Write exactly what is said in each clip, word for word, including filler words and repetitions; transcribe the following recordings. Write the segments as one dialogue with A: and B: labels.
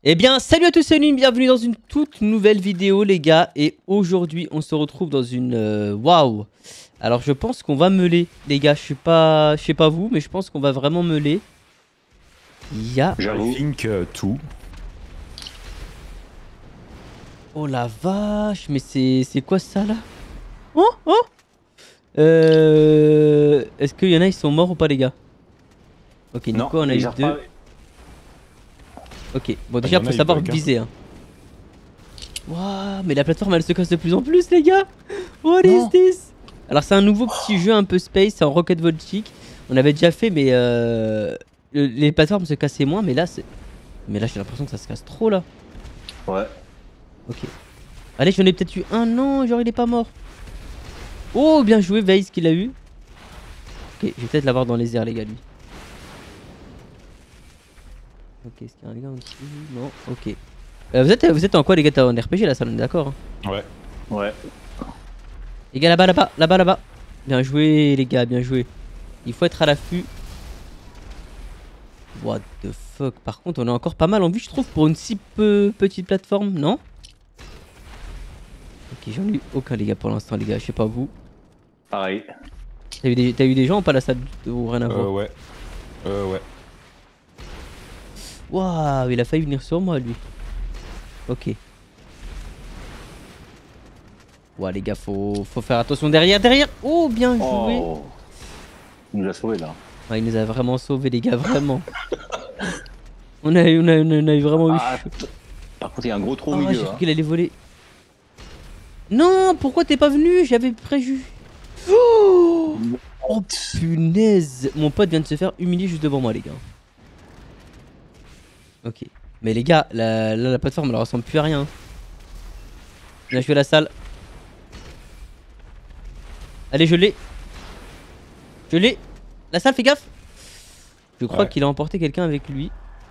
A: Eh bien, salut à tous, salut, bienvenue dans une toute nouvelle vidéo, les gars. Et aujourd'hui, on se retrouve dans une... euh, Waouh. Alors, je pense qu'on va meuler, les gars. Je suis pas... Je sais pas vous, mais je pense qu'on va vraiment meuler. Il y a...
B: J'avoue.
C: I think uh, two.
A: Oh la vache, mais c'est c'est quoi ça, là? Oh, oh Euh... Est-ce qu'il y en a, ils sont morts ou pas, les gars? Ok, Nico,
B: Non,
A: on a
B: ils
A: eu
B: arrivent
A: deux.
B: pas-
A: Ok, bon
C: Ah,
A: déjà
C: y en a,
A: faut
C: ils
A: savoir
C: bug, hein.
A: viser hein. Waouh, mais la plateforme elle se casse de plus en plus les gars. What
B: Non.
A: is this? Alors c'est un nouveau petit jeu un peu space, c'est en Rocket Voltic. On avait déjà fait mais euh, le- les plateformes se cassaient moins mais là c'est... Mais là j'ai l'impression que ça se casse trop là.
B: Ouais.
A: Ok. Allez j'en ai peut-être eu un, non genre il est pas mort. Oh bien joué Vase qu'il a eu. Ok je vais peut-être l'avoir dans les airs les gars lui. Ok, est-ce qu'il y a un gars en dessous? Non, ok. Euh, vous, êtes, vous êtes en quoi les gars? T'es en R P G là, ça on est d'accord hein?
C: Ouais.
B: Ouais.
A: Les gars là-bas, là-bas, là-bas, là-bas. Bien joué les gars, bien joué. Il faut être à l'affût. What the fuck. Par contre on est encore pas mal en vue je trouve pour une si peu petite plateforme, non? Ok j'en ai eu aucun les gars pour l'instant les gars, je sais pas vous.
B: Pareil.
A: T'as eu, des... T'as eu des gens ou pas la salle ou rien à voir?
C: Euh, ouais. Euh, ouais.
A: Waouh, il a failli venir sur moi lui. Ok. Ouah les gars, faut, faut faire attention derrière, derrière. Oh bien joué.
B: Oh. Il nous a sauvés là.
A: Ouais, il nous a vraiment sauvés les gars, vraiment. on, a, on, a, on a eu vraiment eu
B: Ah,
A: chaud.
B: t- par contre, il y a un gros trou au
A: Oh, j'ai
B: milieu.
A: cru
B: Hein.
A: qu'il allait voler. Non, pourquoi t'es pas venu? J'avais prévu. Oh, oh punaise. Mon pote vient de se faire humilier juste devant moi les gars. Ok. Mais les gars, la, la, la plateforme elle ressemble plus à rien. Bien joué la salle. Allez, je l'ai. Je l'ai. La salle, fais gaffe. Je crois
C: Ouais.
A: qu'il a emporté quelqu'un avec lui.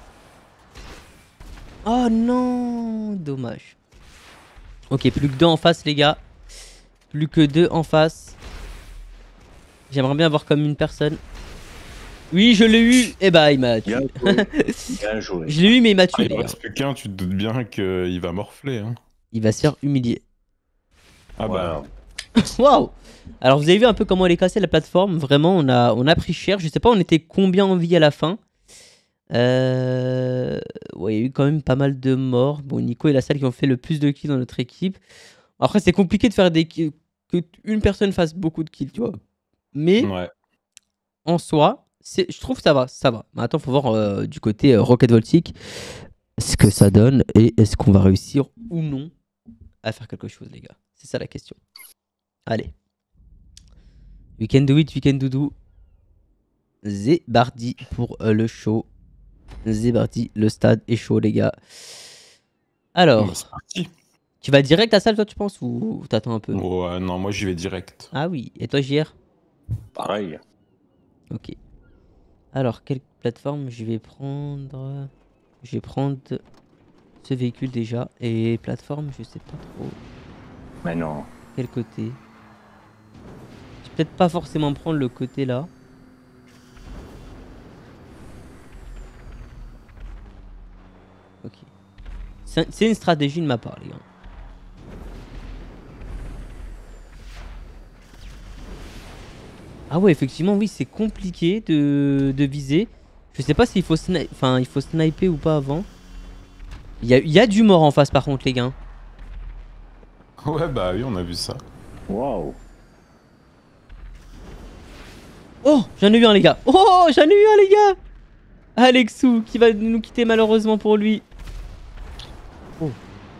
A: Oh non, dommage. Ok, plus que deux en face, les gars. Plus que deux en face. J'aimerais bien avoir comme une personne. Oui, je l'ai eu. Et bah, il m'a tué.
B: Bien joué. Bien joué.
A: Je l'ai eu, mais il m'a
C: Ah,
A: tué,
C: il
A: les
C: en
A: gars.
C: reste plus qu'un, tu te doutes bien qu'il va morfler. Hein.
A: Il va se faire humilier.
C: Ah
B: Voilà.
C: bah.
A: Waouh. Alors, vous avez vu un peu comment elle est cassée, la plateforme. Vraiment, on a, on a pris cher. Je sais pas, on était combien en vie à la fin. Euh... Ouais, il y a eu quand même pas mal de morts. Bon, Nico et la salle qui ont fait le plus de kills dans notre équipe. Après, c'est compliqué de faire des kills, que une personne fasse beaucoup de kills, tu vois. Mais
C: Ouais.
A: en soi, c'est, je trouve que ça va, ça va. Mais attends, faut voir euh, du côté euh, Rocket Voltic ce que ça donne et est-ce qu'on va réussir ou non à faire quelque chose, les gars. C'est ça la question. Allez. We can do it, we can do do. Zébardi pour euh, le show. Zébardi, le stade est chaud, les gars. Alors,
C: Bah, c'est parti.
A: tu vas direct à la salle, toi, tu penses, ou t'attends un peu?
C: Ouais, non, moi j'y vais direct.
A: Ah oui, et toi, J R?
B: Pareil.
A: Ok. Alors, quelle plateforme je vais prendre? Je vais prendre ce véhicule déjà. Et plateforme, je sais pas trop.
B: Mais non.
A: Quel côté? Je vais peut-être pas forcément prendre le côté là. Ok. C'est c'est une stratégie de ma part, les gars. Ah ouais, effectivement, oui, c'est compliqué de, de viser. Je sais pas s'il faut, sni enfin, il faut sniper ou pas avant. Il y a, il y a du mort en face par contre, les gars.
C: Ouais, bah oui, on a vu ça.
B: Waouh.
A: Oh, j'en ai eu un, les gars. Oh, j'en ai eu un, les gars. Alexou qui va nous quitter malheureusement pour lui. Oh.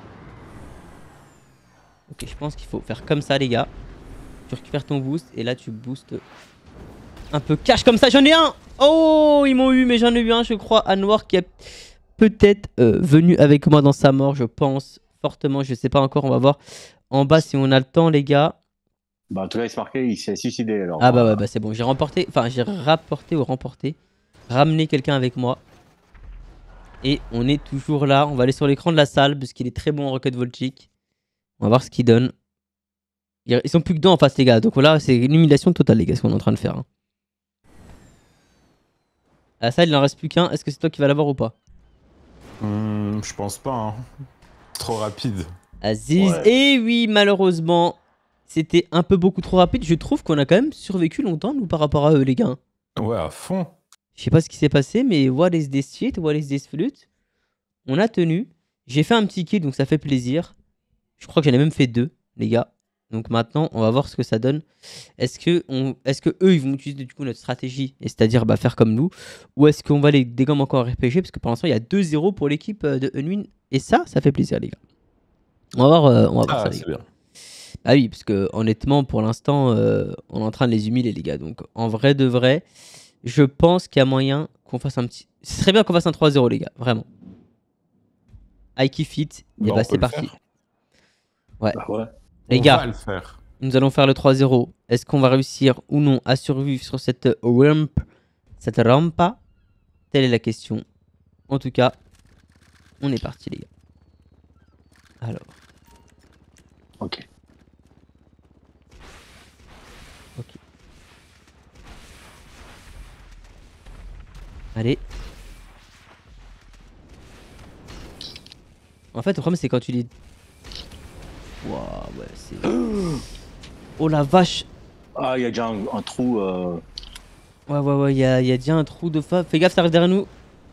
A: Ok, je pense qu'il faut faire comme ça, les gars. Tu récupères ton boost et là tu boostes un peu cash comme ça. J'en ai un. Oh, ils m'ont eu, mais j'en ai eu un, je crois, à Noir qui est peut-être euh, venu avec moi dans sa mort, je pense fortement. Je sais pas encore, on va voir en bas si on a le temps, les gars.
B: Bah, en tout cas, il s'est marqué, il s'est suicidé alors.
A: Ah bah ouais, bah c'est bon, j'ai remporté, enfin j'ai rapporté ou remporté, ramené quelqu'un avec moi. Et on est toujours là, on va aller sur l'écran de la salle parce qu'il est très bon en Rocket Voltic. On va voir ce qu'il donne. Ils sont plus que deux en face, les gars, donc là c'est une humiliation totale, les gars, ce qu'on est en train de faire. Hein. À la salle il n'en reste plus qu'un, est-ce que c'est toi qui vas l'avoir ou pas?
C: Hmm, je pense pas, hein. Trop rapide.
A: Aziz,
B: Ouais.
A: et oui, malheureusement, c'était un peu beaucoup trop rapide. Je trouve qu'on a quand même survécu longtemps, nous, par rapport à eux, les gars.
C: Ouais, à fond.
A: Je sais pas ce qui s'est passé, mais what is this shit? What is this flute? On a tenu. J'ai fait un petit kill, donc ça fait plaisir. Je crois que j'en ai même fait deux, les gars. Donc maintenant, on va voir ce que ça donne. Est-ce que, on... est-ce que eux, ils vont utiliser du coup notre stratégie, et c'est-à-dire bah, faire comme nous, ou est-ce qu'on va les dégommer encore en R P G? Parce que pour l'instant, il y a deux zéro pour l'équipe euh, de Unwin. Et ça, ça fait plaisir, les gars. On va voir, euh, on va voir
C: Ah,
A: ça, les
C: c'est
A: gars.
C: bien.
A: Ah oui, parce que honnêtement, pour l'instant, euh, on est en train de les humilier, les gars. Donc en vrai de vrai, je pense qu'il y a moyen qu'on fasse un petit. Ce serait bien qu'on fasse un trois zéro, les gars, vraiment. I kiff it. Et
C: Bah,
A: bah,
C: on peut
A: c'est
C: le
A: parti.
C: faire.
A: Ouais.
B: Bah ouais.
A: Les
C: On
A: gars,
C: va le faire.
A: nous allons faire le trois zéro. Est-ce qu'on va réussir ou non à survivre sur cette ramp, cette rampa? Telle est la question. En tout cas, on est parti, les gars. Alors,
B: Ok.
A: ok. Allez. En fait, le problème, c'est quand tu les... Waouh, ouais, c'est... Oh la vache.
B: Ah, il y a déjà un, un trou. Euh...
A: Ouais, ouais, ouais, il y a, y a déjà un trou de fa... Fais gaffe, ça arrive derrière nous.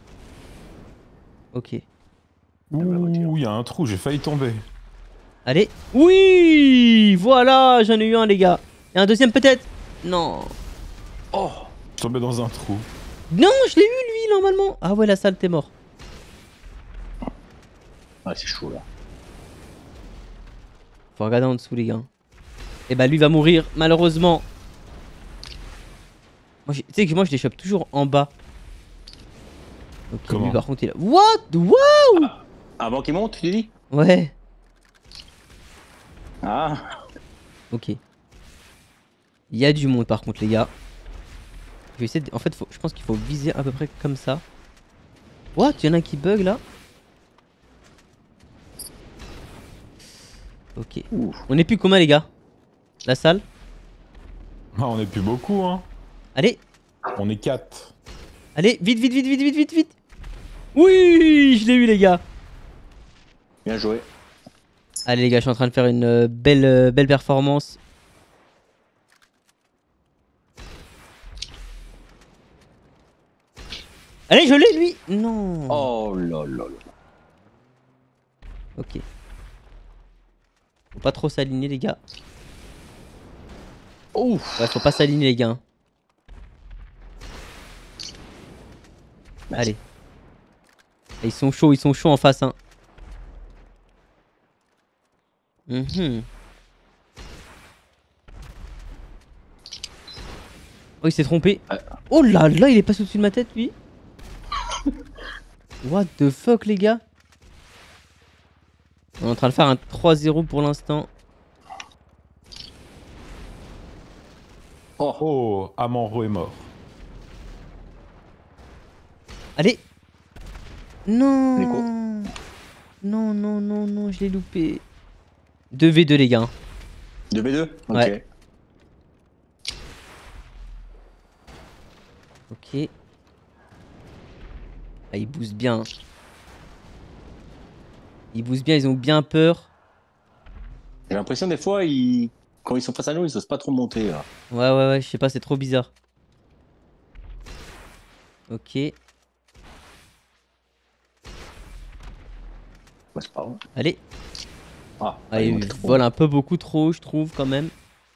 A: Ok.
C: Ouh, il y a un trou, j'ai failli tomber.
A: Allez. Oui. Voilà, j'en ai eu un, les gars. Et un deuxième, peut-être. Non.
B: Oh.
C: Je suis tombé dans un trou.
A: Non, je l'ai eu, lui, normalement. Ah ouais, la salle, t'es mort.
B: Ah, c'est chaud là.
A: Faut regarder en dessous, les gars. Et bah, lui va mourir, malheureusement. Moi, tu sais que moi, je les chope toujours en bas. Ok,
C: Comment?
A: lui, par contre, il a... What? Wow.
B: Avant qu'il monte, tu dis?
A: Ouais.
B: Ah.
A: Ok. Il y a du monde, par contre, les gars. Je vais essayer de... En fait, faut... je pense qu'il faut viser à peu près comme ça. What? Il y en a un qui bug, là. Ok.
B: Ouf.
A: On est plus combien, les gars? La salle?
C: Ah, on est plus beaucoup, hein.
A: Allez.
C: On est quatre.
A: Allez, vite, vite, vite, vite, vite, vite, vite. Oui, je l'ai eu, les gars.
B: Bien joué.
A: Allez, les gars, je suis en train de faire une euh, belle, euh, belle performance. Allez, je l'ai, lui. Non.
B: Oh là là là.
A: Ok. Faut pas trop s'aligner, les gars.
B: Ouf.
A: Ouais, faut pas s'aligner, les gars. hein.
B: Merci.
A: Allez. Et ils sont chauds, ils sont chauds en face, hein. Mhm. Oh, il s'est trompé.
B: Ouais.
A: Oh là là, il est passé au-dessus de ma tête, lui. What the fuck, les gars. On est en train de faire un trois zéro pour l'instant.
B: Oh.
C: Oh, Amanro est mort.
A: Allez. Non.
B: Nico.
A: Non, non, non, non, je l'ai loupé. deux v deux, les gars.
B: deux v deux. Ok.
A: Ouais. Ok. Ah, ils boostent bien. Ils boostent bien, ils ont bien peur.
B: J'ai l'impression des fois, ils... quand ils sont face à nous, ils osent pas trop monter là.
A: Ouais, ouais, ouais, je sais pas, c'est trop bizarre. Ok.
B: Ouais, c'est pas vrai.
A: Allez.
B: Ah,
A: Ah,
B: ils
A: il
B: montent trop.
A: vole un peu beaucoup trop, je trouve, quand même.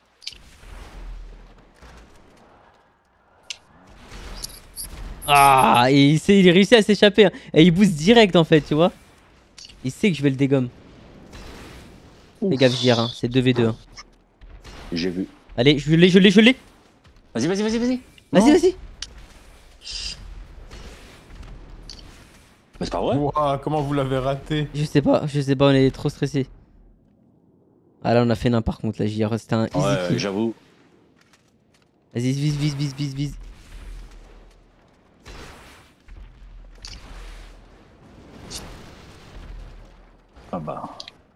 A: Ah, et il, sait, il est réussi à s'échapper. hein. Et il booste direct, en fait, tu vois. Il sait que je vais le dégomme. Fais gaffe, J R, hein, c'est deux v deux. hein.
B: J'ai vu.
A: Allez, je l'ai, je l'ai, je l'ai.
B: Vas-y, vas-y, vas-y, vas-y.
A: Vas-y,
B: Non.
A: vas-y.
B: Mais c'est pas vrai.
C: Ouah, comment vous l'avez raté?
A: Je sais pas, je sais pas, on est trop stressé. Ah là, on a fait n'importe par contre, là, J R, c'était un easy
B: Ouais,
A: kill.
B: j'avoue.
A: Vas-y, vise, vise, vise, vise, vise.
B: Ah bah.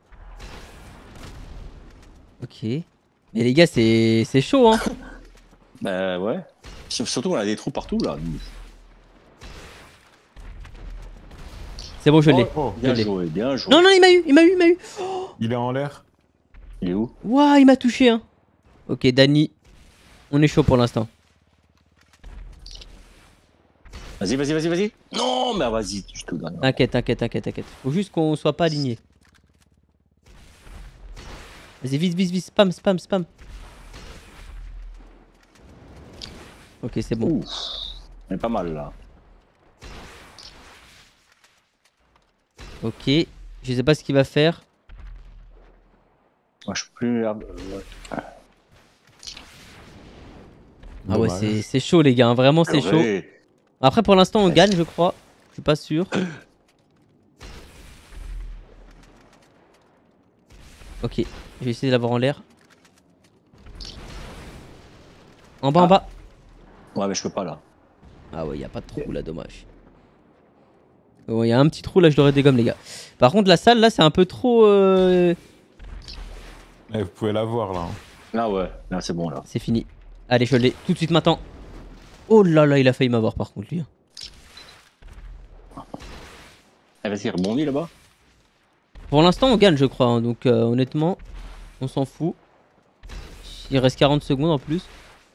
A: Ok. Mais les gars, c'est c'est chaud, hein.
B: Bah ouais. Surtout qu'on a des trous partout là. nous.
A: C'est bon, je l'ai.
C: Oh,
B: Bien
A: Je l'ai.
B: joué, bien joué.
A: Non, non, il m'a eu, il m'a eu, il m'a eu.
C: il est en l'air.
B: Il est où?
A: Waouh, il m'a touché, hein. Ok, Dany, on est chaud pour l'instant.
B: Vas-y, vas-y, vas-y, vas-y. Non, mais vas-y, je te donne.
A: T'inquiète, t'inquiète, t'inquiète, t'inquiète. Faut juste qu'on soit pas aligné. Vas-y, vite, vite, vite, spam, spam, spam. Ok, c'est bon.
B: Ouf, on est pas mal là.
A: Ok, je sais pas ce qu'il va faire.
B: Moi, je suis plus. Ah
A: Ah ouais,
C: Dommage.
A: c'est c'est chaud, les gars. hein, Vraiment, c'est chaud.
B: ouais.
A: Après, pour l'instant, on gagne, je crois. Je suis pas sûr. Ok, je vais essayer de l'avoir en l'air. En bas, en
B: Ah.
A: bas.
B: Ouais, mais je peux pas là.
A: Ah ouais, y a pas de trou là, dommage. Ouais, y a un petit trou là, je l'aurais dégomme, les gars. Par contre, la salle là, c'est un peu trop. Euh...
C: Eh, vous pouvez la voir là. hein.
B: Là, ouais, là, c'est bon là.
A: C'est fini. Allez, je l'ai tout de suite maintenant. Oh là là, il a failli m'avoir par contre, lui. hein.
B: Eh, vas-y, rebondis là-bas.
A: Pour l'instant, on gagne, je crois. hein, donc, euh, honnêtement, on s'en fout. Il reste quarante secondes en plus.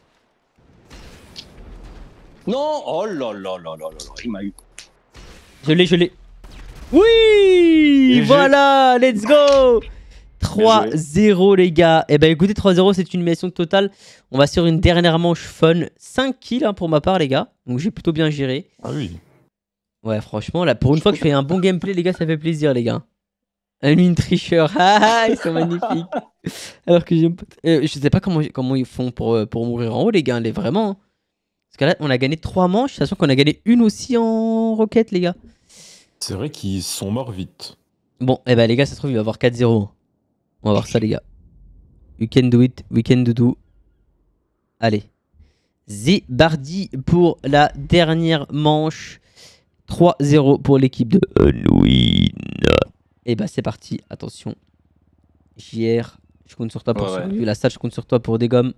B: Non! Oh là là là là là là, il m'a eu.
A: Je l'ai, je l'ai. Oui!
B: G G.
A: Voilà, let's go! trois zéro, les gars. Et ben écoutez, trois zéro, c'est une humiliation totale. On va sur une dernière manche fun. cinq kills hein, pour ma part, les gars. Donc j'ai plutôt bien géré.
C: Ah oui.
A: Ouais, franchement, là, pour une fois que je fais un bon gameplay, les gars, ça fait plaisir, les gars. Un une tricheur. Ah, ils sont magnifiques. Alors que j'aime pas. Euh, je sais pas comment, comment ils font pour, euh, pour mourir en haut, les gars, les vraiment. hein. Parce que là, on a gagné trois manches, sachant qu'on a gagné une aussi en roquette, les gars.
C: C'est vrai qu'ils sont morts vite.
A: Bon, et eh ben les gars, ça se trouve, il va y avoir quatre zéro. On va voir ça, les gars. You can do it, we can do do. Allez. Zébardi pour la dernière manche. trois zéro pour l'équipe de Unwin. Et bah, c'est parti. Attention. J R, je compte sur toi pour
B: Ouais, ouais.
A: survivre. La salle, je compte sur toi pour des gommes.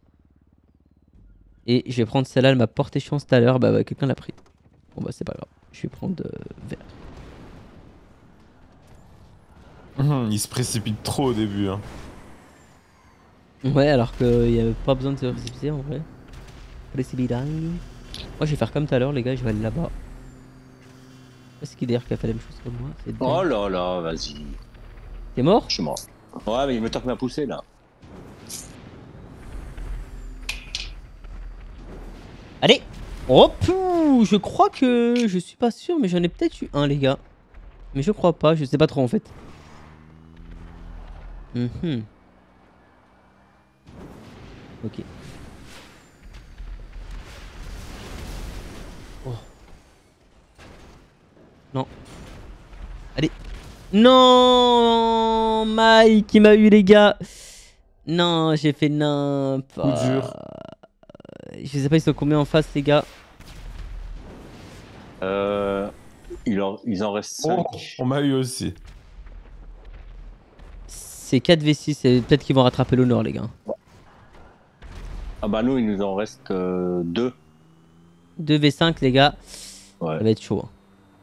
A: Et je vais prendre celle-là, elle m'a porté chance tout à l'heure. Bah, bah quelqu'un l'a pris. Bon, bah, c'est pas grave. Je vais prendre euh, vert.
C: Hum, il se précipite trop au début. Hein.
A: Ouais, alors qu'il n'y avait pas besoin de se précipiter en vrai. Précipitant. Moi, je vais faire comme tout à l'heure, les gars. Je vais aller là-bas. C'est qui d'ailleurs qui a fait la même chose que moi? C'est
B: Oh là là, vas-y.
A: T'es mort?
B: Je suis mort. Ouais, mais il me toque m'a poussé là.
A: Allez! Oh, pouh, je crois que. Je suis pas sûr, mais j'en ai peut-être eu un, les gars. Mais je crois pas, je sais pas trop en fait. Mhm. Ok. Oh. Non. Allez. Non, Mike qui m'a eu, les gars. Non, j'ai fait n'importe.
C: Coup dur.
A: Je sais pas, ils sont combien en face, les gars.
B: Euh, il en, ils en restent cinq.
C: Oh, on m'a eu aussi.
A: C'est quatre v six, et peut-être qu'ils vont rattraper l'honneur, les gars.
B: Ah bah nous, il nous en reste euh, deux.
A: deux v cinq, les gars.
B: Ouais.
A: Ça va être chaud. hein.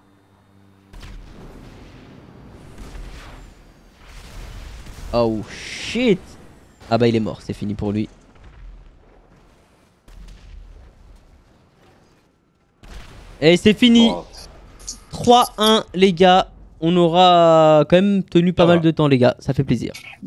A: Oh shit! Ah bah il est mort, c'est fini pour lui. Et c'est fini!
B: Oh.
A: trois un, les gars. On aura quand même tenu pas
C: Ça
A: mal
C: va.
A: de temps, les gars. Ça fait plaisir.